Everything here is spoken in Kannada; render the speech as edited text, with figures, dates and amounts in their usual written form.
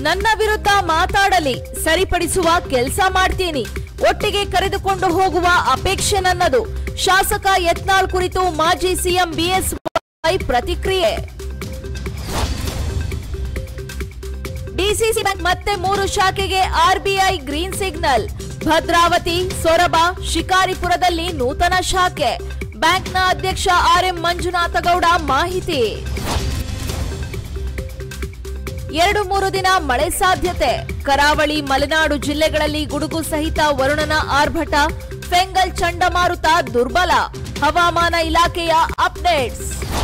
ನನ್ನ ವಿರುದ್ಧ ಮಾತಾಡಲಿ, ಸರಿಪಡಿಸುವ ಕೆಲಸ ಮಾಡ್ತೀನಿ. ಒಟ್ಟಿಗೆ ಕರೆದುಕೊಂಡು ಹೋಗುವ ಅಪೇಕ್ಷೆ ನನ್ನದು. ಶಾಸಕ ಯತ್ನಾಳ್ ಕುರಿತು ಮಾಜಿ ಸಿಎಂ ಬಿಎಸ್ವೈ ಪ್ರತಿಕ್ರಿಯೆ. ಡಿಸಿಸಿ ಬ್ಯಾಂಕ್ ಮತ್ತೆ 3 ಶಾಖೆಗೆ RBI green signal. Bhadravati, Soraba, ಶಿಕಾರಿಪುರದಲ್ಲಿ ನೂತನ ಶಾಖೆ. ಬ್ಯಾಂಕ್ನ ಅಧ್ಯಕ್ಷ ಆರ್ಎಂ ಮಂಜುನಾಥಗೌಡ ಮಾಹಿತಿ. 2-3 ದಿನ ಮಳೆ ಸಾಧ್ಯತೆ. ಕರಾವಳಿ, ಮಲೆನಾಡು ಜಿಲ್ಲೆಗಳಲ್ಲಿ ಗುಡುಗು ಸಹಿತ ವರುಣನ ಆರ್ಭಟ. ಫೆಂಗಲ್ ಚಂಡಮಾರುತ ದುರ್ಬಲ. ಹವಾಮಾನ ಇಲಾಖೆಯ ಅಪ್ಡೇಟ್ಸ್.